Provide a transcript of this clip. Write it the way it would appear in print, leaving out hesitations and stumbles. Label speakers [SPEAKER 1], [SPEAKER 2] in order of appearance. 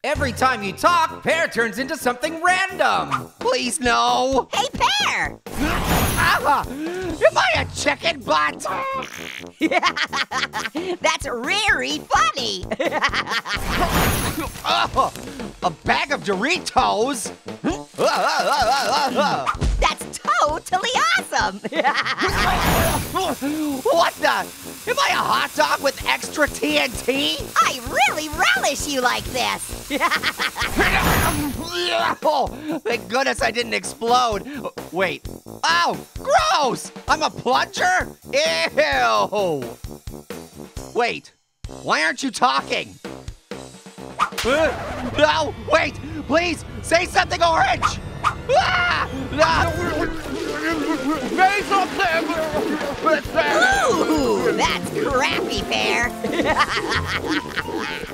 [SPEAKER 1] Every time you talk, Pear turns into something random.
[SPEAKER 2] Please, no.
[SPEAKER 3] Hey, Pear!
[SPEAKER 2] Am I a chicken butt?
[SPEAKER 3] That's very funny.
[SPEAKER 2] Oh, a bag of Doritos?
[SPEAKER 3] That's totally awesome.
[SPEAKER 2] What the? Am I a hot dog with extra TNT?
[SPEAKER 3] I really relish you like this.
[SPEAKER 2] Oh, thank goodness I didn't explode. Wait. Oh, gross! I'm a plunger? Ew! Wait, why aren't you talking? No, wait, please, say something orange! Ah! Say something!
[SPEAKER 3] Ooh, that's crappy, Pear.